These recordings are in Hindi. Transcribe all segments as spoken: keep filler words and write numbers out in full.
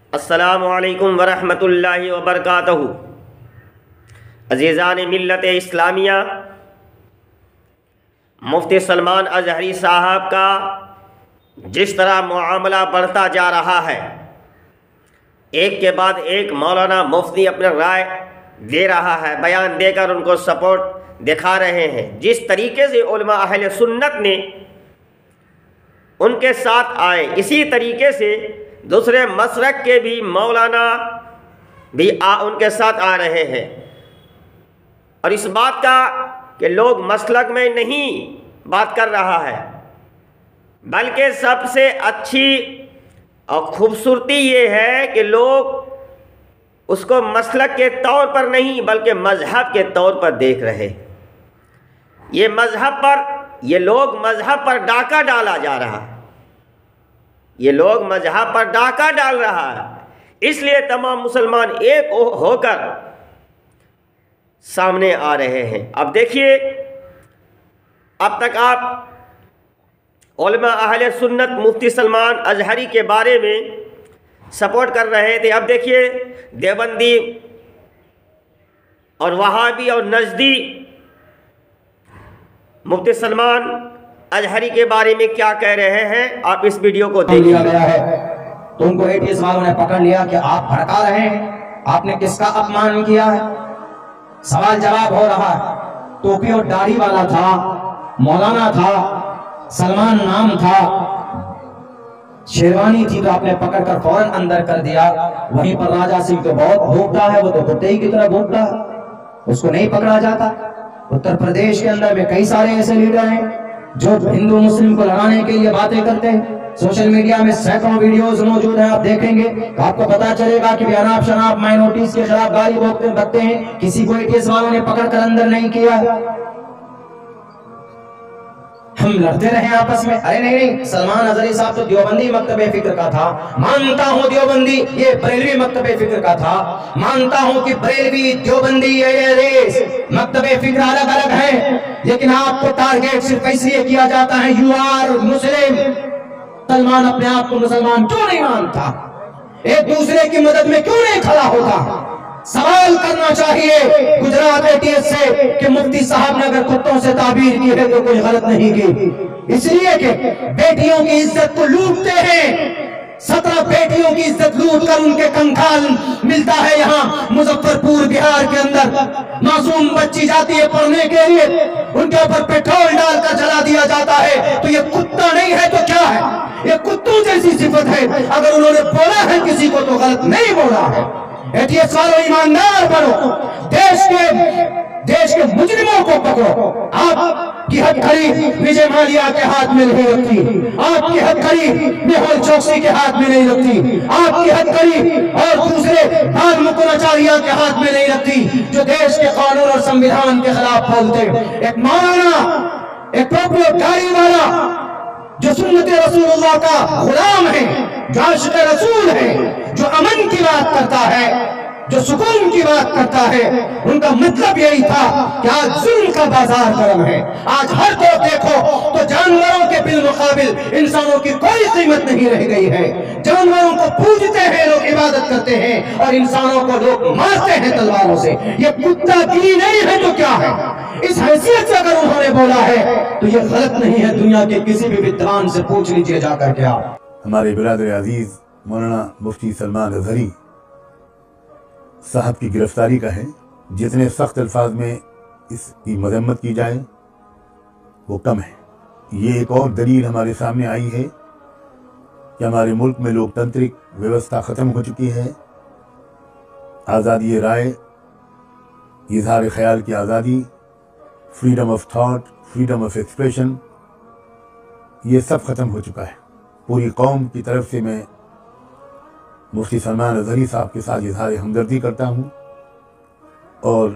अस्सलामु अलैकुम वरहमतुल्लाहि वबरकातुहू। अज़ीज़ान मिल्लत इस्लामिया, मुफ्ती सलमान अज़हरी साहब का जिस तरह मामला बढ़ता जा रहा है, एक के बाद एक मौलाना मुफ्ती अपना राय दे रहा है, बयान देकर उनको सपोर्ट दिखा रहे हैं। जिस तरीके से उलमा अहले सुन्नत ने उनके साथ आए, इसी तरीके से दूसरे मसलक के भी मौलाना भी आ उनके साथ आ रहे हैं। और इस बात का कि लोग मसलक में नहीं बात कर रहा है, बल्कि सबसे अच्छी और खूबसूरती ये है कि लोग उसको मसलक के तौर पर नहीं बल्कि मजहब के तौर पर देख रहे। ये मजहब पर ये लोग मजहब पर डाका डाला जा रहा है, ये लोग मजहब पर डाका डाल रहा है। इसलिए तमाम मुसलमान एक होकर सामने आ रहे हैं। अब देखिए, अब तक आप उलमा अहले सुन्नत मुफ्ती सलमान अज़हरी के बारे में सपोर्ट कर रहे थे। अब देखिए, देवबंदी और वहाबी और नजदी मुफ्ती सलमान अज़हरी के बारे में क्या कह रहे हैं, आप इस वीडियो को देख लिया गया है। तो उनको एटीएस वालों ने पकड़ लिया कि आप भड़का रहे हैं, आपने किसका अपमान किया है। सवाल जवाब हो रहा है। टोपी और दाढ़ी वाला था, मौलाना था, सलमान नाम था, शेरवानी थी, तो आपने पकड़कर फौरन अंदर कर दिया। वहीं पर राजा सिंह तो बहुत भूखता है, वो तो कुत्ते ही की तरह भूखता है, उसको नहीं पकड़ा जाता। उत्तर प्रदेश के अंदर में कई सारे ऐसे लीडर हैं जो हिंदू मुस्लिम को लड़ाने के लिए बातें करते हैं। सोशल मीडिया में सैकड़ों वीडियोस मौजूद हैं, आप देखेंगे तो आपको पता चलेगा कि अनाप शनाप माइनॉरिटीज के खिलाफ गाली बकते बकते हैं। किसी को एटीएस वालों ने पकड़ कर अंदर नहीं किया। हम लड़ते रहे आपस में, अरे नहीं नहीं, सलमान अज़हरी साहब तो देवबंदी मकतबे फिक्र का था, मानता हूँ देवबंदी ये बरेलवी मकतबे फिक्र का था, मानता हूँ कि बरेलवी देवबंदी ये मकतबे फिक्र अलग अलग है, लेकिन आपको टारगेट सिर्फ इसलिए किया जाता है यू आर मुस्लिम। सलमान अपने आप को मुसलमान क्यों नहीं मानता? एक दूसरे की मदद में क्यों नहीं खड़ा होता? सवाल करना चाहिए गुजरात एटीएस से कि मुफ्ती साहब ने अगर कुत्तों से ताबीर की है तो कोई गलत नहीं की, इसलिए कि बेटियों की इज्जत को लूटते हैं। सत्रह बेटियों की इज्जत लूट कर उनके कंकाल मिलता है यहाँ मुजफ्फरपुर बिहार के अंदर। मासूम बच्ची जाती है पढ़ने के लिए, उनके ऊपर पेट्रोल डालकर जला दिया जाता है। तो ये कुत्ता नहीं है तो क्या है? ये कुत्तों जैसी सिफत है। अगर उन्होंने बोला है किसी को तो गलत नहीं बोला है। एटीएस वालों ईमानदार बनो, देश के देश के मुजरिमों को पकड़ो। आपकी हथकड़ी विजय माल्या के हाथ में नहीं लगती, आपकी हथकड़ी मेहुल चौकसी के हाथ में नहीं लगती, आपकी हथकड़ी और दूसरे बाल मुकुलाचार्य के हाथ में नहीं लगती जो देश के कानून और संविधान के खिलाफ बोलते। एक मौलाना, एक गाड़ी वाला जो सुन्नत रसूलुल्लाह का गुलाम है, जो आशिक रसूल है, जो अमन की बात करता है, जो सुकून की बात करता है, उनका मतलब यही था कि आज जुल्म का बाजार गर्म है। आज हर तरफ देखो तो जानवरों के बिल मुकाबिल इंसानों की कोई कीमत नहीं रह गई है। जानवरों को पूजते हैं लोग, इबादत करते हैं, और इंसानों को लोग मारते हैं तलवारों से। ये कुत्ता गिरी नहीं है तो क्या है? इस हैसियत से अगर उन्होंने बोला है तो ये गलत नहीं है। दुनिया के किसी भी विद्वान से पूछ लीजिए जाकर के आप। हमारे बिरादर अजीज मौलाना मुफ्ती सलमान अज़हरी साहब की गिरफ्तारी का है। जितने सख्त अल्फाज में इसकी मजम्मत की जाए वो कम है। ये एक और दलील हमारे सामने आई है कि हमारे मुल्क में लोकतांत्रिक व्यवस्था ख़त्म हो चुकी है। आज़ादी राय, इज़हार ख्याल की आज़ादी, freedom of thought, freedom of expression, ये सब ख़त्म हो चुका है। पूरी कौम की तरफ से मैं मुफ्ती सलमान अज़हरी साहब के साथ इज़हार हमदर्दी करता हूँ और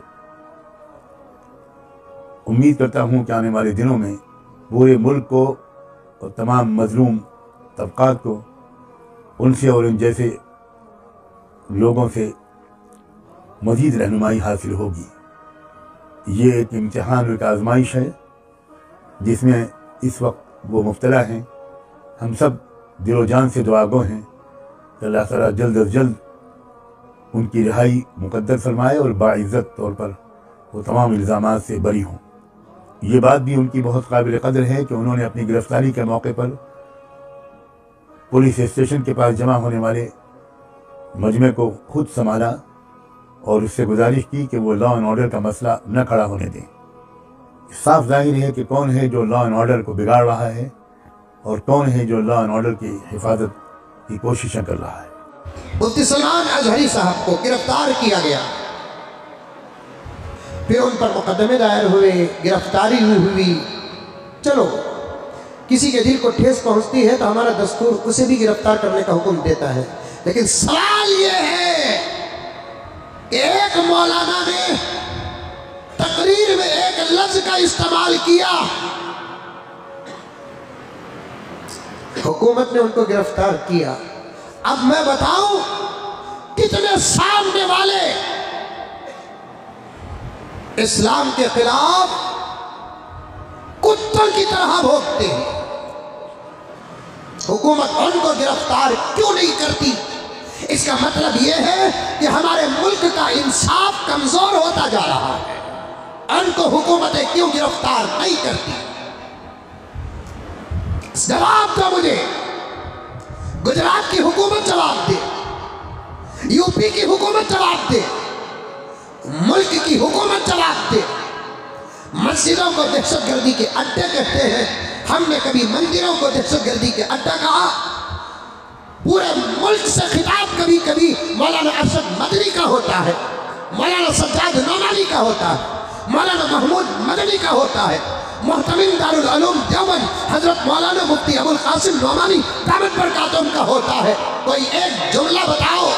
उम्मीद करता हूँ कि आने वाले दिनों में पूरे मुल्क को और तमाम मजलूम तबक़ात को उनसे और इन जैसे लोगों से मज़ीद रहनुमाई हासिल होगी। ये एक इम्तिहान और एक आजमाइश है जिसमें इस वक्त वो मुब्तला हैं। हम सब दिलो जान से दुआगो हैं अल्लाह ताला जल्द अज जल्द उनकी रिहाई मुकद्दर फरमाए और बाइज़्ज़त तौर पर वो तमाम इल्ज़ामात से बरी हों। ये बात भी उनकी बहुत काबिल कदर है कि उन्होंने अपनी गिरफ्तारी के मौके पर पुलिस स्टेशन के पास जमा होने वाले मजमे को खुद संभाला और उससे गुजारिश की कि वो लॉ एंड ऑर्डर का मसला न खड़ा होने दें। साफ जाहिर है कि कौन है जो लॉ एंड ऑर्डर को बिगाड़ रहा है और कौन है जो लॉ एंड ऑर्डर की हिफाजत की कोशिशें कर रहा है। मुफ्ती सलमान अजहरी साहब को गिरफ्तार किया गया, फिर उन पर मुकदमे दायर हुए, गिरफ्तारी हुई। चलो, किसी के दिल को ठेस पहुंचती है तो हमारा दस्तूर उसे भी गिरफ्तार करने का हुक्म देता है। लेकिन सवाल यह है कि एक मौलाना ने तकरीर में एक लफ्ज का इस्तेमाल किया, हुकूमत ने उनको गिरफ्तार किया। अब मैं बताऊं कितने सामने वाले इस्लाम के खिलाफ कुत्तों की तरह भोगते हैं। हुकूमत उनको गिरफ्तार क्यों नहीं करती? इसका मतलब यह है कि हमारे मुल्क का इंसाफ कमजोर होता जा रहा है। उनको हुकूमतें क्यों गिरफ्तार नहीं करती? जवाब दो मुझे। गुजरात की हुकूमत जवाब दे, यूपी की हुकूमत जवाब दे, मुल्क की हुकूमत जवाब दे। मस्जिदों को दहशतगर्दी के अड्डे कहते हैं। हमने कभी मंदिरों को दहशतगर्दी के अड्डा कहा? पूरे मुल्क से खिताब कभी कभी मौलाना अरशद मदनी का होता है, मौलाना सज्जाद नौमानी का होता है, मौलाना महमूद मदनी का होता है, मुहतमिम दारुल उलूम देवबंद हजरत मौलाना मुफ्ती अबुल कासिम नौमानी दामद बरकातुहू का होता है। कोई एक जुमला बताओ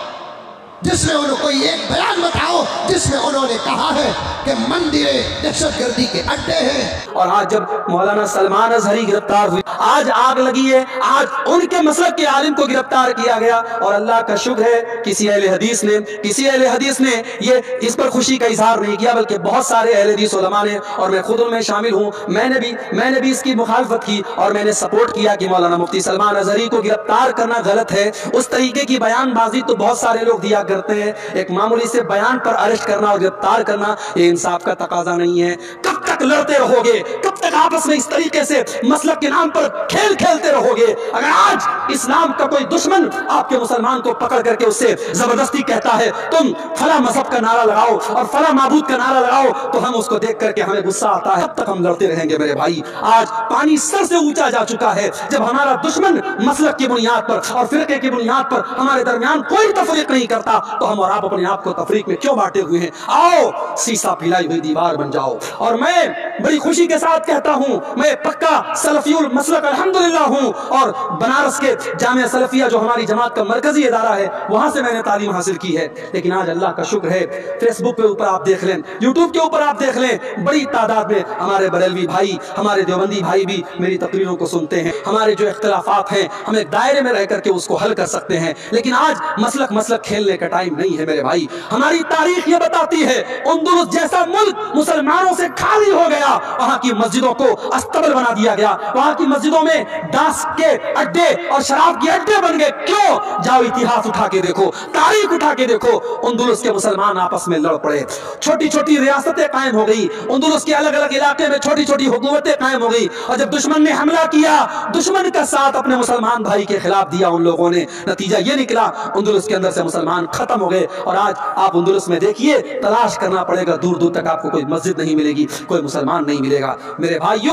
जिसमें उन्होंने, कोई एक बयान बताओ जिसमें उन्होंने कहा है कि मंदिर दहशतगर्दी के अड्डे हैं। और आज जब मौलाना सलमान अजहरी गिरफ्तार हुए, आज आग लगी है, आज उनके मसलक के आलिम को गिरफ्तार किया गया। और अल्लाह का शुक्र है किसी अहले हदीस ने किसी अहले हदीस ने ये इस पर खुशी का इजहार नहीं किया, बल्कि बहुत सारे अहले हदीस उलमा ने, और मैं खुद उनमें शामिल हूँ, मैंने भी मैंने भी इसकी मुखालफत की और मैंने सपोर्ट किया कि मौलाना मुफ्ती सलमान अजहरी को गिरफ्तार करना गलत है। उस तरीके की बयानबाजी तो बहुत सारे लोग दिया करते हैं। एक मामूली से बयान पर अरेस्ट करना और गिरफ्तार करना ये इंसाफ का तकाजा नहीं है। कब तक लड़ते रहोगे? कब तक आपस में इस तरीके से मसलक के नाम पर खेल खेलते रहोगे? अगर आज इस्लाम का कोई दुश्मन आपके मुसलमान को पकड़ करके उससे जबरदस्ती कहता है तुम फला मजहब का नारा लगाओ और फला माबूद का नारा लगाओ, तो हम उसको देख करके हमें गुस्सा आता है। तब तक हम लड़ते रहेंगे मेरे भाई। आज पानी सर से ऊंचा जा चुका है। जब हमारा दुश्मन मसलक की बुनियाद पर और फिरके की बुनियाद पर हमारे दरमियान कोई तफरीक नहीं करता, तो हम और आप अपने आप को तफरीक में क्यों बांटे हुए हैं? आओ सीसा पिलाई हुई दीवार बन जाओ। और मैं बड़ी खुशी के साथ कहता हूं, मैं पक्का सलफियुल मसलक अल्हम्दुलिल्लाह हूं और बनारस के जामिया सलफिया जो हमारी जमात का मरकजी इदारा है, वहां से मैंने तालीम हासिल की है। लेकिन आज अल्लाह का शुक्र है, फेसबुक के ऊपर आप देख लें, यूट्यूब के ऊपर आप देख लें, बड़ी तादाद में हमारे बरेलवी भाई, हमारे देवबंदी भाई भी मेरी तकरीरों को सुनते हैं। हमारे जो इख्तिलाफात हैं हम एक दायरे में रह करके उसको हल कर सकते हैं। लेकिन आज मसलक मसलक खेलने का टाइम नहीं है मेरे भाई। हमारी तारीख ये बताती है, अंदलुस जैसा मुल्क मुसलमानों से खाली हो गया, वहां की मस्जिदों को अस्तबल बना दिया गया, वहां की मस्जिदों में दास के अड्डे और शराब के अड्डे बन गए। क्यों? जाओ इतिहास उठा के देखो, तारीख उठा के देखो। अंदलुस के मुसलमान आपस में लड़ पड़े, छोटी छोटी रियासतें कायम हो गई, अंदलुस के अलग अलग इलाके में छोटी छोटी हुकूमतें कायम हो गई। और जब दुश्मन ने हमला किया, दुश्मन का साथ अपने मुसलमान भाई के खिलाफ दिया उन लोगों ने, नतीजा ये निकला अंदलुस के अंदर से मुसलमान खत्म हो गए। और आज आप अंदलुस में देखिए, तलाश करना पड़ेगा, दूर दूर तक आपको कोई मस्जिद नहीं मिलेगी, कोई मुसलमान नहीं मिलेगा मेरे भाइयों।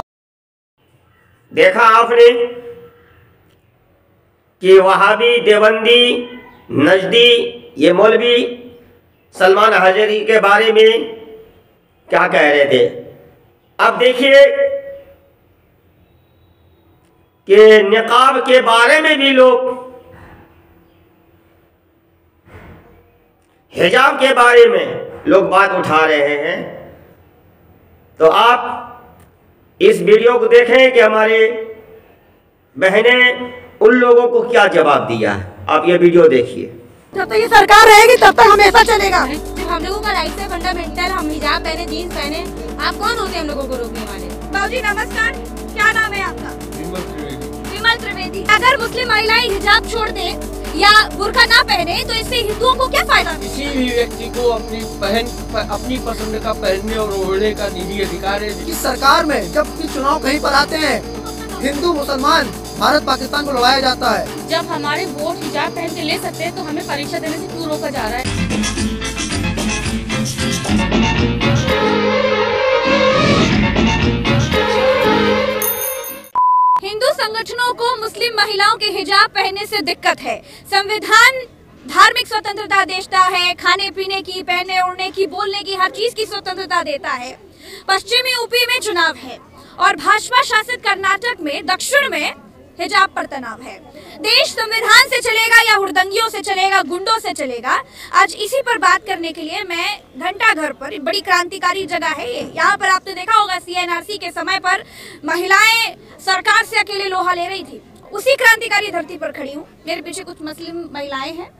देखा आपने कि वहाबी, देवबंदी, नजदी, ये मौलवी सलमान अजहरी के बारे में क्या कह रहे थे। अब देखिए कि निकाब के बारे में भी लोग, हिजाब के बारे में लोग बात उठा रहे हैं। तो आप इस वीडियो को देखें कि हमारे बहनें उन लोगों को क्या जवाब दिया है। आप ये वीडियो देखिए। जब तक ये सरकार रहेगी तब तक हमेशा चलेगा। जब हम लोगों का राइट है फंडामेंटल, हम हिजाब पहने, जीन्स पहने, आप कौन होते हैं हम लोगों को रोकने वाले? बाबूजी नमस्कार, क्या नाम है आपका? विमल त्रिवेदी। अगर मुस्लिम महिलाएं हिजाब छोड़ दें या बुर्का ना पहने तो इससे हिंदुओं को क्या फायदा? किसी भी व्यक्ति को अपनी पहन अपनी पसंद का पहनने और ओढ़ने का निजी अधिकार है। कि सरकार में जब भी चुनाव कहीं पर आते हैं हिंदू मुसलमान भारत पाकिस्तान को लड़ाया जाता है। जब हमारे वोट हिजाब पहन के ले सकते हैं तो हमें परीक्षा देने से क्यों रोका जा रहा है? हिंदू संगठनों को मुस्लिम महिलाओं के हिजाब पहनने से दिक्कत है। संविधान धार्मिक स्वतंत्रता देता है, खाने पीने की, पहनने ओढ़ने की, बोलने की, हर चीज की स्वतंत्रता देता है। पश्चिमी यूपी में चुनाव है और भाजपा शासित कर्नाटक में, दक्षिण में हिजाब पर तनाव है। देश संविधान से चलेगा या हुड़दंगियों से चलेगा, गुंडों से चलेगा? आज इसी पर बात करने के लिए मैं घंटा घर पर, बड़ी क्रांतिकारी जगह है ये, यहाँ पर आपने देखा होगा सी एन आर सी के समय पर महिलाएं सरकार से अकेले लोहा ले रही थी। उसी क्रांतिकारी धरती पर खड़ी हूँ। मेरे पीछे कुछ मुस्लिम महिलाएं हैं।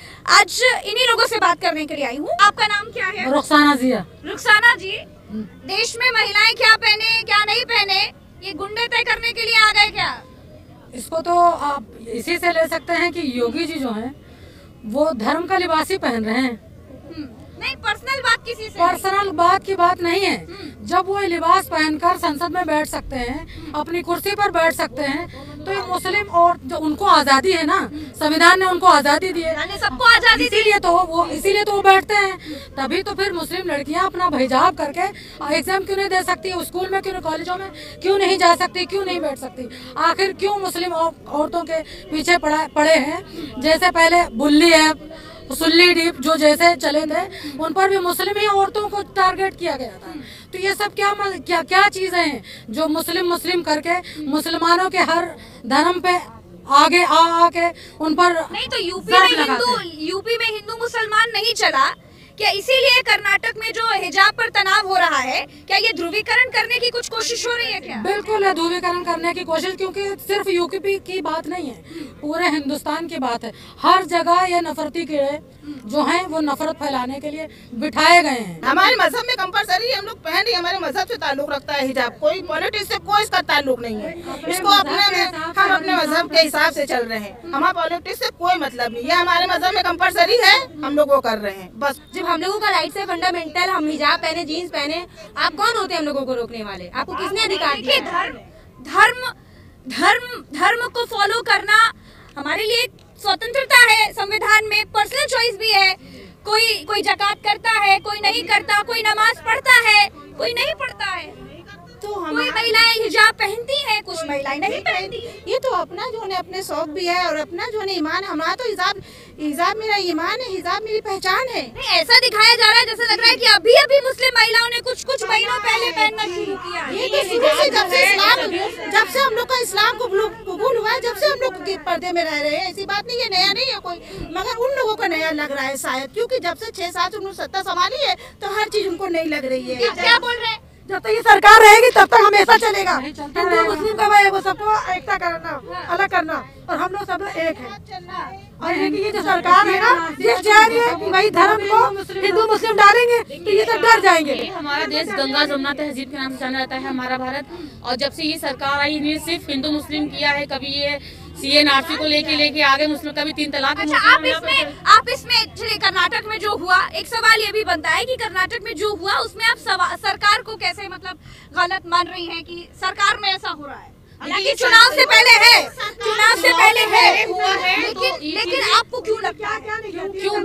आज इन्हीं लोगों से बात करने के लिए आई हूँ। आपका नाम क्या है? रुखसाना जी। रुखसाना जी, देश में महिलाएं क्या पहने क्या नहीं पहने ये गुंडे तय करने के लिए आ गए क्या? इसको तो आप इसी से ले सकते हैं कि योगी जी जो हैं वो धर्म का लिबास ही पहन रहे हैं। नहीं, पर्सनल बात किसी से पर्सनल बात की बात नहीं है। जब वो लिबास पहनकर संसद में बैठ सकते हैं, अपनी कुर्सी पर बैठ सकते हैं, तो ये मुस्लिम और जो उनको आजादी है ना, संविधान ने उनको आजादी दी है, सबको आजादी दी, इसीलिए तो वो इसीलिए तो वो बैठते हैं। तभी तो फिर मुस्लिम लड़कियां अपना हिजाब करके एग्जाम क्यों नहीं दे सकती, स्कूल में क्यों, कॉलेजों में क्यों नहीं जा सकती, क्यों नहीं बैठ सकती? आखिर क्यों मुस्लिम औरतों के पीछे पड़ा पड़े हैं? जैसे पहले बुल्ली है, सुल्ली डीप जो जैसे चले थे, उन पर भी मुस्लिम ही औरतों को टारगेट किया गया था। तो ये सब क्या क्या क्या चीजें हैं जो मुस्लिम मुस्लिम करके मुसलमानों के हर धर्म पे आगे आ आके उन पर नहीं? तो यूपी में हिंदू यूपी में हिंदू मुसलमान नहीं चला क्या? इसीलिए कर्नाटक में जो हिजाब पर तनाव हो रहा है, क्या ये ध्रुवीकरण करने की कुछ कोशिश हो रही है क्या? बिल्कुल है, ध्रुवीकरण करने की कोशिश, क्योंकि सिर्फ यूपी की बात नहीं है, पूरे हिंदुस्तान की बात है। हर जगह ये नफरती कीड़े जो हैं वो नफरत फैलाने के लिए बिठाए गए हैं। हमारे मजहब में कंपलसरी हम लोग पहन रही, हमारे मजहब से ताल्लुक रखता है हिजाब। कोई पॉलिटिक्स से कोई इसका ताल्लुक नहीं है। इसको अपने हम अपने मजहब के हिसाब से चल रहे हैं। हमारा पॉलिटिक्स से कोई मतलब नहीं है। हमारे मजहब में कंपलसरी है, हम लोग वो कर रहे हैं बस। जब हम लोगों का राइट है फंडामेंटल, हम हिजाब पहने, जीन्स पहने, आप कौन होते हैं हम लोगों को रोकने वाले? आपको किसने अधिकार दिया? धर्म धर्म धर्म धर्म को फॉलो करना हमारे लिए स्वतंत्रता है, संविधान में पर्सनल चॉइस भी है। कोई कोई जकात करता है, कोई नहीं करता, कोई नमाज पढ़ता है, कोई नहीं पढ़ता है। तो कोई महिलाएं हिजाब पहनती हैं, कुछ महिलाएं नहीं पहनती। ये तो अपना जो है अपने शौक भी है और अपना जो है ईमान। हमारा तो हिजाब हिजाब मेरा ईमान है, हिजाब मेरी पहचान है। नहीं, ऐसा दिखाया जा रहा है जैसे लग रहा है कि अभी अभी मुस्लिम महिलाओं ने कुछ कुछ महीनों पहले पहनना शुरू किया। ये तो शुरू से जब से इस्लाम जब से हम लोग का इस्लाम कबूल हुआ है, जब से हम लोग पर्दे में रह रहे हैं। ऐसी बात नहीं है, नया नहीं है कोई, मगर उन लोगों का नया लग रहा है शायद, क्योंकि जब से छह सात उन्होंने सत्ता संभाली है तो हर चीज उनको नई लग रही है। क्या बोल रहे हैं? जब तक ये सरकार रहेगी तब तक हमेशा चलेगा। हिंदू मुस्लिम का भाई वो सबको एकता करना, अलग करना, और हम लोग सब एक है। और ये जो सरकार है ना, ये चाहेंगे कि भाई धर्म को हिंदू मुस्लिम डालेंगे तो ये सब डर जाएंगे। हमारा देश गंगा जमुना तहजीब के नाम से जाना जाता है, हमारा भारत। और जब से ये सरकार आई ने सिर्फ हिंदू मुस्लिम किया है। कभी ये सी एन आर सी को लेके लेके आगे मुस्लिम, कभी तीन तलाक। अच्छा, आप इसमें आप इसमें चलिए, कर्नाटक में जो हुआ, एक सवाल ये भी बनता है कि कर्नाटक में जो हुआ उसमें आप सरकार को कैसे मतलब गलत मान रही हैं कि सरकार में ऐसा हो रहा है? हालांकि चुनाव से पहले है, चुनाव से पहले है, लेकिन लेकिन आपको क्यों लगता है? क्यों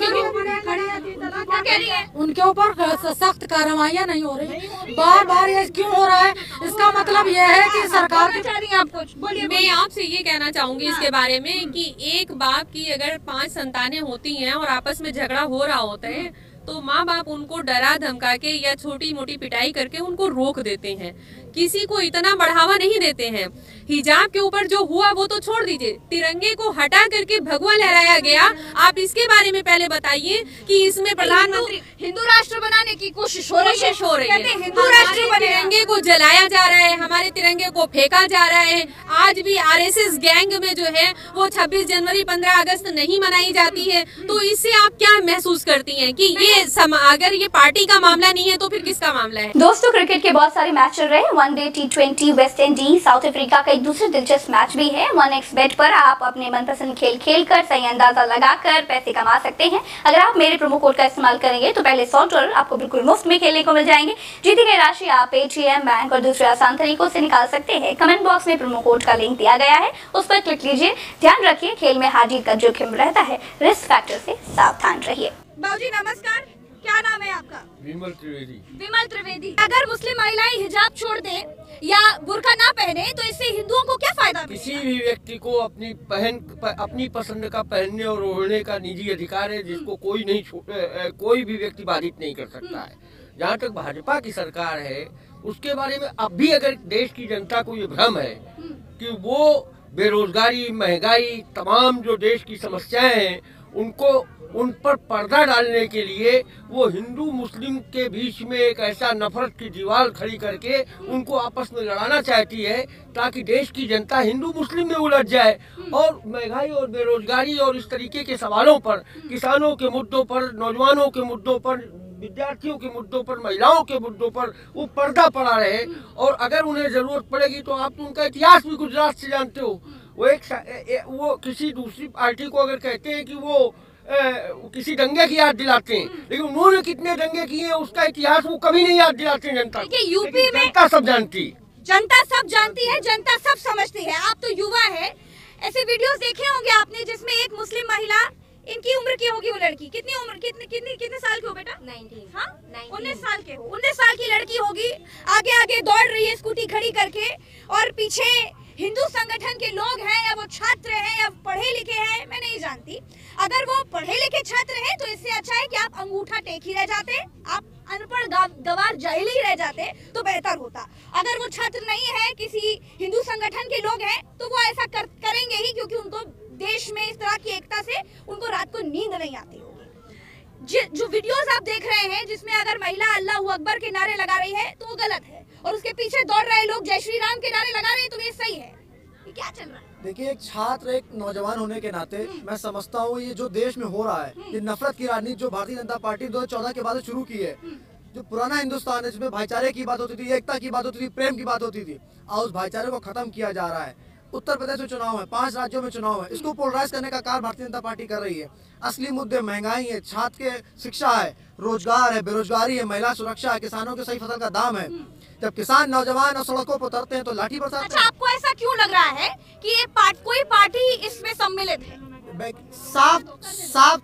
क्या कह रही है? उनके ऊपर सख्त कार्रवाइयाँ नहीं हो रही, बार बार ये क्यों हो रहा है? इसका मतलब ये है कि सरकार चाह रही है। आप कुछ बोलिए। मैं आपसे ये कहना चाहूंगी इसके बारे में कि एक बाप की अगर पांच संतानें होती हैं और आपस में झगड़ा हो रहा होता है तो माँ बाप उनको डरा धमका के या छोटी मोटी पिटाई करके उनको रोक देते हैं, किसी को इतना बढ़ावा नहीं देते हैं। हिजाब के ऊपर जो हुआ वो तो छोड़ दीजिए, तिरंगे को हटा करके भगवा लहराया गया। आप इसके बारे में पहले बताइए कि इसमें प्रधानमंत्री हिंदू राष्ट्र बनाने की कोशिश हो रही है, हो रही है। हिंदू राष्ट्र तिरंगे को जलाया जा रहा है, हमारे तिरंगे को फेंका जा रहा है। आज भी आर एस एस गैंग में जो है वो छब्बीस जनवरी पंद्रह अगस्त नहीं मनाई जाती है। तो इससे आप क्या महसूस करती हैं कि ये ये सम, अगर ये पार्टी का मामला नहीं है तो फिर किसका मामला है? दोस्तों, क्रिकेट के बहुत सारे मैच चल रहे हैं। One day, T twenty, West Indies, South Africa का एक दूसरे दिलचस्प मैच भी है। वन एक्स बेट पर आप अपने मनपसंद खेल खेल कर सही अंदाजा लगाकर पैसे कमा सकते हैं। अगर आप मेरे प्रोमो कोड का इस्तेमाल करेंगे तो पहले सौ डॉलर आपको बिल्कुल मुफ्त में खेलने को मिल जाएंगे। जीती गई राशि आप पेटीएम, बैंक और दूसरे आसान तरीकों से निकाल सकते हैं। कमेंट बॉक्स में प्रोमो कोड का लिंक दिया गया है, उस पर क्लिक लीजिए। ध्यान रखिए, खेल में हार जीत का जोखिम रहता है, रिस्क फैक्टर से सावधान रहिए। बाबूजी नमस्कार, क्या नाम है आपका? विमल त्रिवेदी। विमल त्रिवेदी। अगर मुस्लिम महिलाएं हिजाब छोड़ दें या बुर्का ना पहने तो इससे हिंदुओं को क्या फायदा? किसी भी व्यक्ति को अपनी पहन प, अपनी पसंद का पहनने और ओढ़ने का निजी अधिकार है, जिसको कोई नहीं कोई भी व्यक्ति बाधित नहीं कर सकता है। जहाँ तक भाजपा की सरकार है, उसके बारे में अब भी अगर देश की जनता को ये भ्रम है कि वो बेरोजगारी, महंगाई, तमाम जो देश की समस्याएं हैं उनको उन पर पर्दा डालने के लिए वो हिंदू मुस्लिम के बीच में एक ऐसा नफरत की दीवार खड़ी करके उनको आपस में लड़ाना चाहती है, ताकि देश की जनता हिंदू मुस्लिम में उलझ जाए और महंगाई और बेरोजगारी और इस तरीके के सवालों पर, किसानों के मुद्दों पर, नौजवानों के मुद्दों पर, विद्यार्थियों के मुद्दों पर, महिलाओं के मुद्दों पर वो पर्दा पड़ा रहे। और अगर उन्हें जरूरत पड़ेगी तो आप तो उनका इतिहास भी गुजरात से जानते हो। वो एक वो किसी दूसरी पार्टी को अगर कहते हैं कि वो ए, किसी दंगे की याद दिलाते हैं, लेकिन उन्होंने कितने दंगे किए हैं उसका इतिहास वो कभी नहीं याद दिलाते जनता को। यूपी में जनता सब जानती जनता सब जानती है, जनता सब समझती है। आप तो युवा है, ऐसे वीडियोस देखे होंगे आपने जिसमें एक मुस्लिम महिला, इनकी उम्र की होगी वो लड़की, कितनी उम्र, कितनी कितनी कितने साल की हो बेटा? नाइनटीन। हाँ, उन्नीस साल के हो, उन्नीस साल की लड़की होगी, आगे आगे दौड़ रही है स्कूटी खड़ी करके, और पीछे हिंदू संगठन के लोग हैं, या वो छात्र हैं या पढ़े लिखे हैं, मैं नहीं जानती। अगर वो पढ़े लिखे छात्र हैं तो इससे अच्छा है कि आप अंगूठा टेक ही रह जाते, आप अनपढ़ गवार जाहिल ही रह जाते तो बेहतर होता। अगर वो छात्र नहीं है, किसी हिंदू संगठन के लोग हैं, तो वो ऐसा कर, करेंगे ही, क्योंकि उनको देश में इस तरह की एकता से उनको रात को नींद नहीं आती होगी। जो वीडियोस आप देख रहे हैं जिसमें अगर महिला अल्लाह अकबर के नारे लगा रही है तो वो गलत है, और उसके पीछे दौड़ रहे लोग जय श्री राम के नारे लगा रहे हैं तो ये सही है। ये क्या चल रहा है? देखिए, एक छात्र, एक नौजवान होने के नाते मैं समझता हूँ ये जो देश में हो रहा है, ये नफरत की राजनीति जो भारतीय जनता पार्टी दो हजार चौदह के बाद शुरू की है, जो पुराना हिंदुस्तान है जिसमें भाईचारे की बात होती थी, एकता की बात होती थी, प्रेम की बात होती थी, आज उस भाईचारे को खत्म किया जा रहा है। उत्तर प्रदेश में चुनाव है, पांच राज्यों में चुनाव है, इसको पोलराइज करने का कार्य भारतीय जनता पार्टी कर रही है। असली मुद्दे महंगाई है, छात्र के शिक्षा है, रोजगार है, बेरोजगारी है, महिला सुरक्षा है, किसानों के सही फसल का दाम है। जब किसान नौजवान और सड़कों पर उतरते हैं तो लाठी बरसाते हैं। अच्छा, आपको ऐसा क्यों लग रहा है कि ये पार्ट, कोई पार्टी इसमें सम्मिलित है? साफ साफ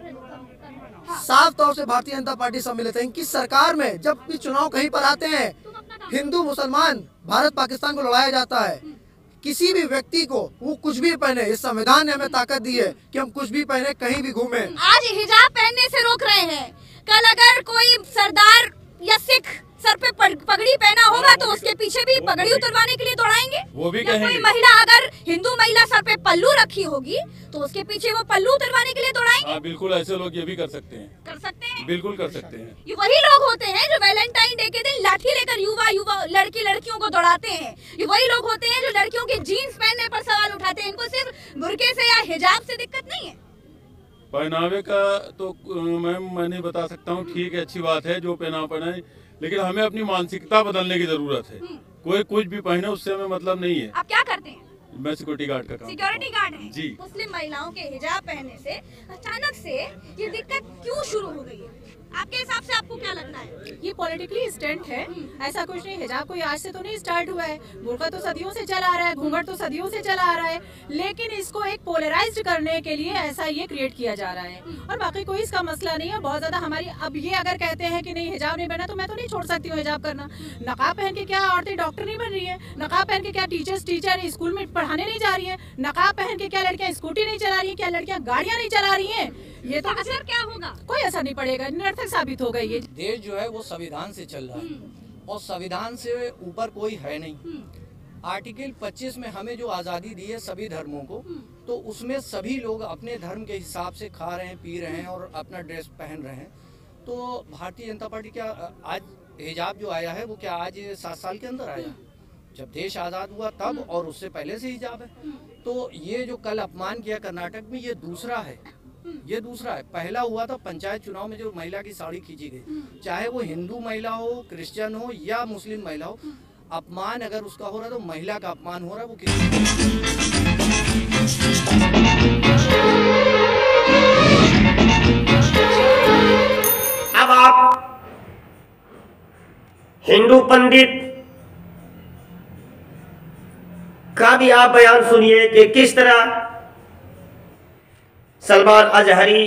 साफ तौर से भारतीय जनता पार्टी सम्मिलित है। इनकी सरकार में जब भी चुनाव कहीं पर आते हैं, हिंदू मुसलमान, भारत पाकिस्तान को लड़ाया जाता है। किसी भी व्यक्ति को वो कुछ भी पहने, इस संविधान ने हमें ताकत दी है कि हम कुछ भी पहने, कहीं भी घूमे। आज हिजाब पहनने से रोक रहे हैं, कल अगर कोई सरदार या सिख सर पे पगड़ी पहना होगा तो उसके पीछे भी पगड़ी उतरवाने के लिए दौड़ाएंगे। वो भी या कोई महिला, अगर हिंदू महिला सर पे पल्लू रखी होगी तो उसके पीछे वो पल्लू उतरवाने के लिए दौड़ाएंगे। हाँ, बिल्कुल, ऐसे लोग ये भी कर सकते हैं कर सकते हैं बिल्कुल कर सकते हैं। ये वही लोग होते हैं जो वैलेंटाइन डे के दिन लाठी लेकर युवा युवा लड़की लड़कियों को दौड़ाते हैं। ये वही लोग होते हैं जो लड़कियों के जीन्स पहनने पर सवाल उठाते हैं। इनको सिर्फ बुर्के से या हिजाब से दिक्कत नहीं है। पहनावे का तो मैम मैं नहीं बता सकता हूँ, ठीक है, अच्छी बात है जो पहना पहनाए, लेकिन हमें अपनी मानसिकता बदलने की जरूरत है। कोई कुछ भी पहने उससे हमें मतलब नहीं है। आप क्या करते हैं? मैं सिक्योरिटी गार्ड का काम सिक्योरिटी गार्ड है जी। मुस्लिम महिलाओं के हिजाब पहनने से अचानक से ये दिक्कत क्यों शुरू हो गई है? आपके हिसाब से आपको क्या लगता है? ये पॉलिटिकली स्टंट है, ऐसा कुछ नहीं। हिजाब कोई आज से तो नहीं स्टार्ट हुआ है, बुर्का तो सदियों से चला आ रहा है, घूंघट तो सदियों से चला आ रहा है, लेकिन इसको एक पोलराइज्ड करने के लिए ऐसा ये क्रिएट किया जा रहा है। और बाकी कोई इसका मसला नहीं है। बहुत ज्यादा हमारी, अब ये अगर कहते हैं कि नहीं हिजाब नहीं पहना, तो मैं तो नहीं छोड़ सकती हूँ हिजाब करना। नकाब पहन के क्या औरतें डॉक्टर नहीं बन रही है? नकाब पहन के क्या टीचर्स टीचर स्कूल में पढ़ाने नहीं जा रही है? नकाब पहन के क्या लड़कियां स्कूटी नहीं चला रही है? क्या लड़कियां गाड़ियां नहीं चला रही है? ये तो असर क्या होगा? कोई असर नहीं पड़ेगा, निरर्थक साबित होगा। ये देश जो है वो संविधान से चल रहा है और संविधान से ऊपर कोई है नहीं। आर्टिकल पच्चीस में हमें जो आज़ादी दी है सभी धर्मों को, तो उसमें सभी लोग अपने धर्म के हिसाब से खा रहे हैं, पी रहे हैं और अपना ड्रेस पहन रहे हैं। तो भारतीय जनता पार्टी क्या आज हिजाब जो आया है वो क्या आज सात साल के अंदर आया? जब देश आज़ाद हुआ तब, और उससे पहले से हिजाब है। तो ये जो कल अपमान किया कर्नाटक में, ये दूसरा है। ये दूसरा है। पहला हुआ था पंचायत चुनाव में जो महिला की साड़ी खींची गई, चाहे वो हिंदू महिला हो, क्रिश्चियन हो या मुस्लिम महिला हो, अपमान अगर उसका हो रहा है तो महिला का अपमान हो रहा है। वो किसी अब आप हिंदू पंडित का भी आप बयान सुनिए कि किस तरह सलमान अजहरी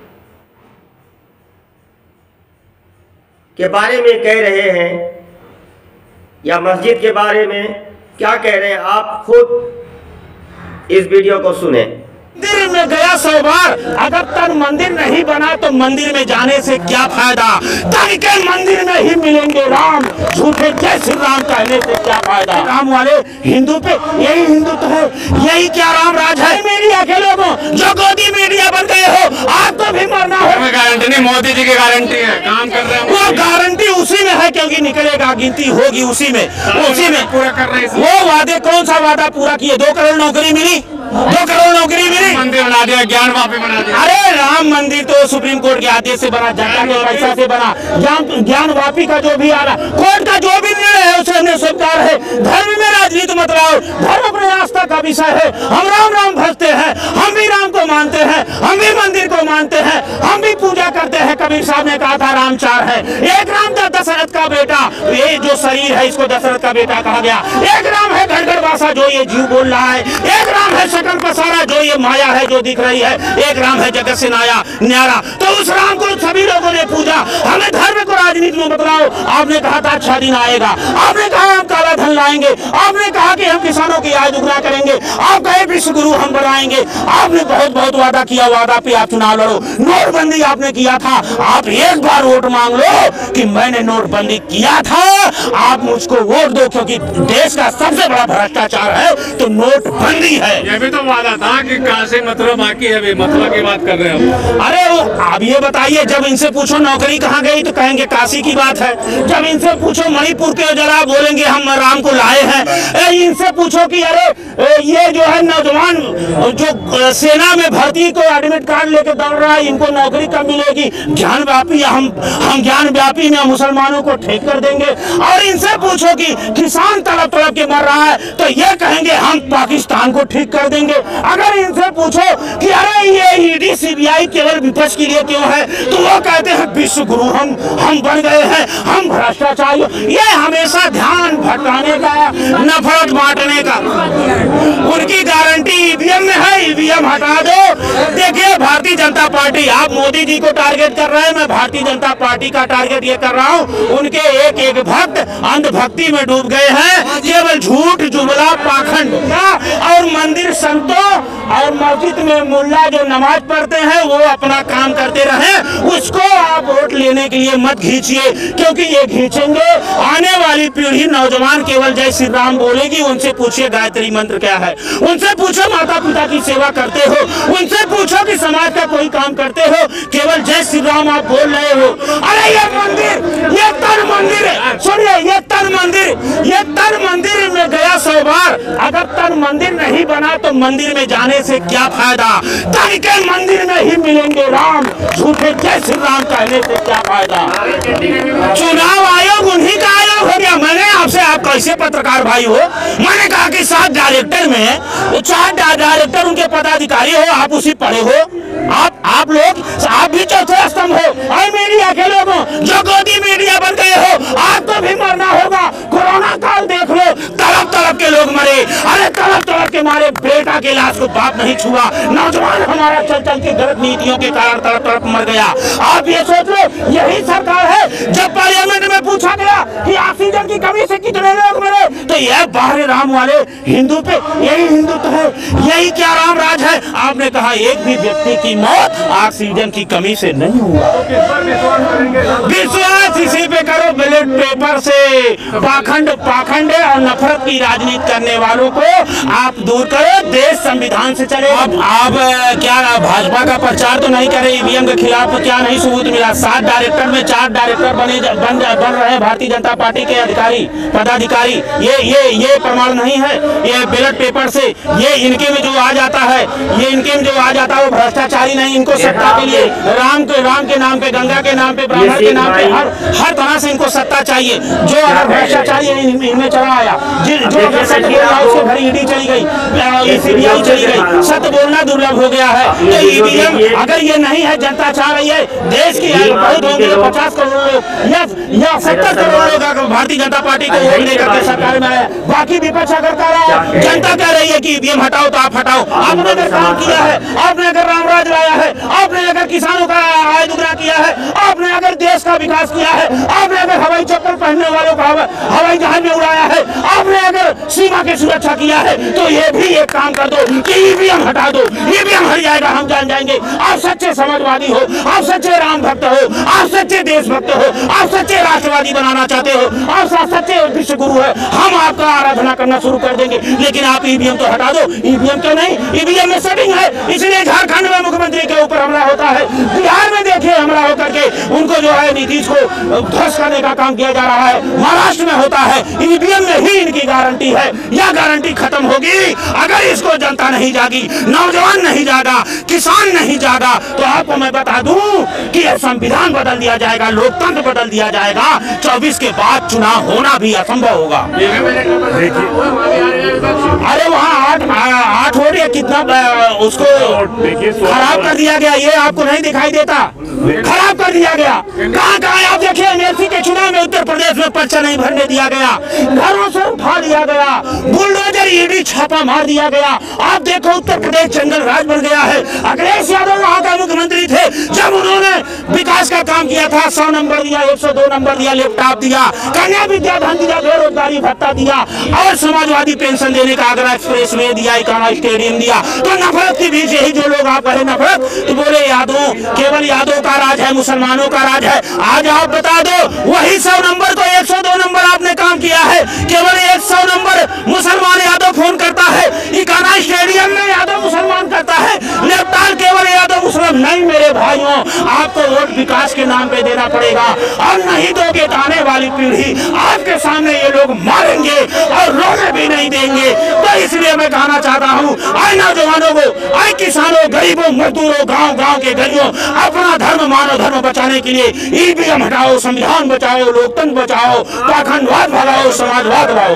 के बारे में कह रहे हैं या मस्जिद के बारे में क्या कह रहे हैं, आप खुद इस वीडियो को सुने। मंदिर में गया सौ बार, अगर तन मंदिर नहीं बना तो मंदिर में जाने से क्या फायदा। तन के मंदिर में ही मिलेंगे राम, झूठे जय श्री राम कहने से क्या फायदा। राम वाले हिंदू पे यही हिंदू तो है, यही क्या राम राज है। मीडिया के लोगों जो गोदी मीडिया बन गए हो, आपको भी मरना हो। गारंटी नहीं, मोदी जी की गारंटी है, काम कर रहे हैं। वो गारंटी उसी में है क्योंकि निकलेगा, गिनती होगी उसी में, उसी में पूरा कर रहे हैं। वो वादे कौन सा वादा पूरा किए? दो करोड़ नौकरी मिली, दो करोड़ नौकरी मिली, मंदिर बना दिया, ज्ञान वापी बना दिया। अरे राम मंदिर तो सुप्रीम कोर्ट के आदेश से बना, जनता के पैसा से बना। ज्ञान ज्ञान वापी का जो भी आ रहा, कोर्ट का जो भी निर्णय है उसे हमने स्वीकार है। धर्म में राजनीति मत लाओ, धर्म अपने आस्था का विषय है। हम राम राम भजते हैं, हम भी राम को मानते हैं, हम भी मंदिर को मानते हैं, हम भी पूजा करते हैं। कबीर साहब ने कहा था राम चार है, एक राम था दशरथ का बेटा, ये जो शरीर है इसको दशरथ का बेटा कहा गया। एक राम है गड़गड़वासा जो ये जीव बोल रहा है, एक राम है सकल पसारा जो ये माया है जो दिख रही है, एक राम है जगत से नाया न्यारा। तो उस राम को सभी लोगों ने पूजा। हमें धर्म को राजनीति में बदलाओ। आपने कहा था अच्छा दिन आएगा, आपने कहा हम काला धन लाएंगे, आपने कहा कि हम किसानों की आय दुगना करेंगे, आप कहे विश्व गुरु हम बनाएंगे। आपने बहुत बहुत वादा किया, वादा पे आप चुनाव लड़ो। नोटबंदी आपने किया था, आप एक बार वोट मांग लो कि मैंने नोटबंदी किया था, आप मुझको वोट दो क्योंकि देश का सबसे बड़ा भ्रष्टाचार है तो नोटबंदी है। ये भी तो वादा था कि कहाँ से मतलब बाकी है, मतलब की बात कर रहे हैं। अरे आप ये बताइए, जब इनसे पूछो नौकरी कहाँ गई तो कहेंगे काशी की बात है। जब इनसे पूछो मणिपुर के जरा बोलेंगे हम राम को लाए हैं। इनसे पूछो कि अरे ये जो है नौजवान जो सेना में भर्ती को एडमिट कार्ड लेके दौड़ रहा है, इनको नौकरी कब मिलेगी? ज्ञान व्यापी हम हम ज्ञान व्यापी में मुसलमानों को ठेक कर देंगे। और इनसे पूछो कि किसान तड़प तड़प के मर रहा है तो ये कहेंगे हम पाकिस्तान को ठीक कर देंगे। अगर इनसे पूछो कि अरे ये ईडी सीबीआई केवल विपक्ष के लिए क्यों है तो वो कहते हैं विश्व गुरु हम हम बन गए हैं, हम भ्रष्टाचारी। ये हमेशा ध्यान भटकाने का, नफरत बांटने का। उनकी गारंटी ईवीएम में है, ईवीएम हटा दो। देखिए भारतीय जनता पार्टी, आप मोदी जी को टारगेट कर रहे हैं, मैं भारतीय जनता पार्टी का टारगेट ये कर रहा हूँ। उनके एक एक भक्त अंधभक्ति में डूब गए हैं, केवल झूठ जुमला पाखंड। और मंदिर संतों और मस्जिद में मुल्ला जो नमाज पढ़ते हैं वो अपना काम करते रहे, उसको आप वोट लेने के लिए मत खींचिए क्योंकि ये खींचेंगे आने वाली पीढ़ी नौजवान केवल जय श्री राम बोलेगी। उनसे पूछिए गायत्री मंत्र क्या है, उनसे पूछो माता पिता की सेवा करते हो, उनसे पूछो कि समाज का कोई काम करते हो, केवल जय श्री राम आप बोल रहे हो। अरे ये मंदिर, ये तन मंदिर है, सुनिए ये तन मंदिर, ये तन मंदिर में गया सौ बार, अगर तन मंदिर नहीं बना तो मंदिर में जाने से क्या फायदा। तन के मंदिर में ही मिलेंगे राम, झूठे जय श्री राम कहने से क्या फायदा। चुनाव आयोग उन्हीं का आयोग हो गया। मैंने आपसे, आप कैसे पत्रकार भाई हो, मैंने कहा कि सात डायरेक्टर में चार डायरेक्टर उनके पदाधिकारी हो, आप उसी पढ़े हो, आप आप लोग आप भी चौथे स्तंभ हो। और मीडिया के लोगों जो गोदी मीडिया बन गए हो, आपको भी मरना होगा। कोरोना काल देख लो, तड़प तड़प के लोग मरे। अरे तड़प तड़प के मारे बेटा के लाश को बाप नहीं छुआ, नौजवान हमारा चल चल के गलत नीतियों के कारण तड़प तड़प मर गया। आप ये सोच लो यही सरकार है। जब पार्लियामेंट में पूछा गया कि ऑक्सीजन की कमी से कितने लोग मरे तो यह बाहरी राम वाले हिंदू पे यही हिंदू तो है, यही क्या राम राज है। आपने कहा एक भी व्यक्ति की मौत ऑक्सीजन की कमी से नहीं हुआ। विश्वास इसी पे करो, बैलेट पेपर से। पाखंड पाखंड और नफरत की राजनीति करने वालों को आप दूर करो, देश संविधान से चले। अब आप क्या भाजपा का प्रचार तो नहीं करे ईवीएम के खिलाफ, तो क्या नहीं सबूत मिला? सात डायरेक्टर में चार डायरेक्टर बने बन बन रहे हैं भारतीय जनता पार्टी के अधिकारी पदाधिकारी, ये ये ये प्रमाण नहीं है, ये बैलेट पेपर से ये इनके में जो आ जाता है, ये इनके में जो आ जाता है वो भ्रष्टाचारी नहीं। इनको सत्ता के लिए राम के राम के नाम पे, गंगा के नाम पे, ब्राह्मण के नाम पे हर हर तरह से इनको सत्ता चाहिए। जो अगर भ्रष्टाचारी इनमें चला आया, जो अगर सच बोल रहा उसके घर ईडी चली गई, सीबीआई चली गई, सत्य बोलना दुर्लभ हो गया है। तो ईवीएम अगर ये नहीं है, जनता चाह रही है देश की बहुत होंगे पचास करोड़ लोग या या सत्तर करोड़ लोग भारतीय जनता पार्टी को वोट लेकर के सरकार में आया, बाकी विपक्ष अगर कह रहा है, जनता कह रही है कि ईवीएम हटाओ तो आप हटाओ। आपने अगर काम किया है, आपने अगर रामराज लाया है, आपने अगर किसानों का आय दुगना किया है, आपने अगर देश का विकास किया है, आपने अगर हवाई चप्पल पहनने वालों का हवाई जहाज में उड़ाया है, आपने अगर सीमा की सुरक्षा किया है, तो ये भी एक काम कर दो कि ईवीएम हटा दो। ईवीएम हट जाएगा, हम जान जाएंगे आप सच्चे समाजवादी हो, आप सच्चे राम भक्त हो, आप सच्चे देशभक्त हो, आप सच्चे राष्ट्रवादी बनाना चाहते हो, आप सच्चे विश्व गुरु है, हम आपका आराधना करना शुरू कर देंगे। लेकिन आप ईवीएम तो हटा दो। ईवीएम क्यों नहीं? ईवीएम में सेटिंग है, इसलिए झारखंड में मुख्यमंत्री के ऊपर हमला होता है, बिहार में देखिए हमला होकर के उनको जो है नीतीश को ध्वस्त करने का काम किया जा रहा है, महाराष्ट्र में होता है। ईवीएम में ही इनकी गारंटी है, यह गारंटी खत्म होगी अगर इसको जनता नहीं जागी, नौजवान नहीं जागा, किसान नहीं जागा। तो आपको मैं बता दूं कि संविधान बदल दिया जाएगा, लोकतंत्र बदल दिया जाएगा, चौबीस के बाद चुनाव होना भी असंभव होगा। अरे वहाँ आठ आठ वोट या कितना उसको खराब कर दिया गया, ये आपको नहीं दिखाई देता? खराब कर दिया गया। कहाँ कहाँ आप देखिए, एमएलसी के चुनाव में उत्तर प्रदेश में पर्चा नहीं भरने दिया गया, घरों से उठा दिया गया, बुलडोजर ईडी छापा मार दिया गया। आप देखो उत्तर प्रदेश जंगल राज बन गया है। अखिलेश यादव वहाँ का मुख्यमंत्री थे, जब उन्होंने विकास का काम किया था, सौ नंबर दिया, एक सौ दो नंबर दिया, लैपटॉप दिया, कन्या विद्याधन दिया, बेरोजगारी भत्ता दिया और समाजवादी पेंशन देने का आगरा एक्सप्रेस वे दिया, इकाना स्टेडियम दिया। तो नफरत के बीच यही जो लोग आप कहे नफरत, तो बोले यादव केवल यादव का राज है, मुसलमानों का राज है। आज आप बता दो वही सौ नंबर को एक सौ दो नंबर आपने काम किया है, केवल एक सौ नंबर मुसलमान यादव फोन करता है, इकाना स्टेडियम में यादव मुसलमान करता है, लेफ्टाल केवल यादव मुसलमान। नहीं मेरे भाइयों, आपको वोट विकास के नाम पे देना पड़ेगा और नहीं तो के आने वाली पीढ़ी आपके सामने ये लोग मारेंगे और रोने भी नहीं देंगे। तो इसलिए मैं कहना चाहता हूँ, आए नौजवानों को, आए किसानों, गरीबों, मजदूरों, गांव गांव के गरीबों, अपना धर्म मानव धर्म बचाने के लिए ईवीएम हटाओ, संविधान बचाओ, लोकतंत्र बचाओ, पाखंडवाद भगाओ, समाजवाद लाओ।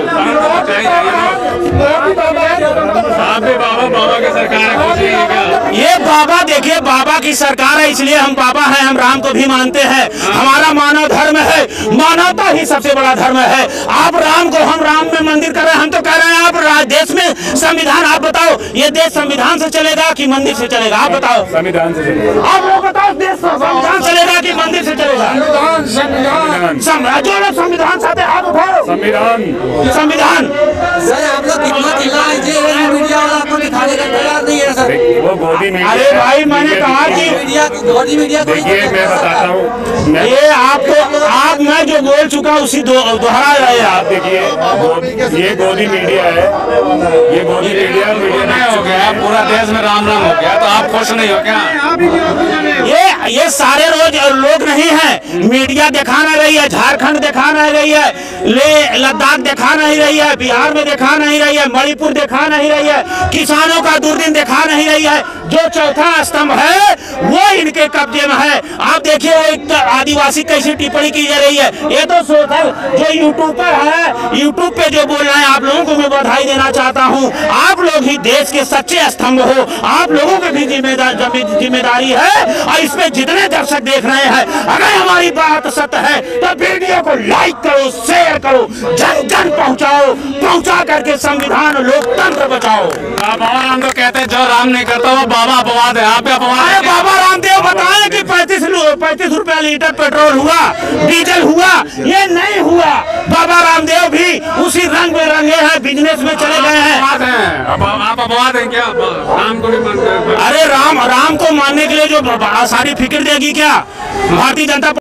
बाबा बाबा की सरकार है, ये बाबा देखिए बाबा की सरकार है, इसलिए हम बाबा हैं, हम राम को भी मानते हैं। हमारा मानव धर्म है, मानवता ही सबसे बड़ा धर्म है। आप राम को, हम राम में मंदिर कर रहे हैं, हम तो कह रहे हैं आप देश में संविधान, आप बताओ ये देश संविधान से चलेगा कि मंदिर से चलेगा? आप बताओ। संविधान से चलेगा। आप लोग बताओ, देश संविधान चलेगा कि मंदिर से चलेगा? संविधान। जो लोग संविधान चाहते हाथ उठाओ। संविधान संविधान सर आप लोग कितना चिल्ला लीजिए, मीडिया वाला आपको दिखाने का तैयार नहीं है सर। वो गोदी मीडिया। अरे भाई मैंने कहा कि मीडिया गोदी मीडिया, देखिए मैं बताता हूँ, ये आपको आप मैं जो बोल चुका उसी दोहरा रहे हैं आप। देखिए ये गोदी मीडिया है, ये गोदी मीडिया मीडिया नहीं हो गया, पूरा देश में राम राम हो गया, तो आप खुश नहीं हो क्या? ये ये सारे रोज लोग नहीं है, मीडिया दिखा नहीं रही है, झारखंड दिखा नहीं रही है, ले लद्दाख दिखा नहीं रही है, बिहार में दिखा नहीं रही है, मणिपुर दिखा नहीं रही है, किसानों का दुर्दिन दिखा नहीं रही है। जो चौथा स्तंभ है वो इनके कब्जे में है। आप देखिए एक आदिवासी कैसी टिप्पणी की जा रही है। ये तो सोशल जो यूट्यूब पर है, यूट्यूब पे जो बोल रहे हैं, आप लोगों को मैं बधाई देना चाहता हूँ। आप लोग ही देश के सच्चे स्तंभ हो, आप लोगों की भी जिम्मेदार जिम्मेदारी है। और इसमें जितने दर्शक देख रहे हैं, अगर हमारी बात सत्य है तो वीडियो को लाइक करो, शेयर करो, जन जन पहुँचाओ, पहुँचा करके संविधान लोकतंत्र बचाओ। बाबा राम तो कहते हैं जो राम नहीं करता वो बाबा अपवाद है। आप अपवाद है। बाबा रामदेव बताए कि पैंतीस पैंतीस रुपया लीटर पेट्रोल हुआ, डीजल हुआ, ये नहीं हुआ। बाबा रामदेव भी उसी रंग में रंगे हैं, बिजनेस में चले गए हैं। आप अपवाद हैं क्या? राम को नहीं मानते? अरे राम राम को मानने के लिए जो सारी फिक्र देगी क्या भारतीय जनता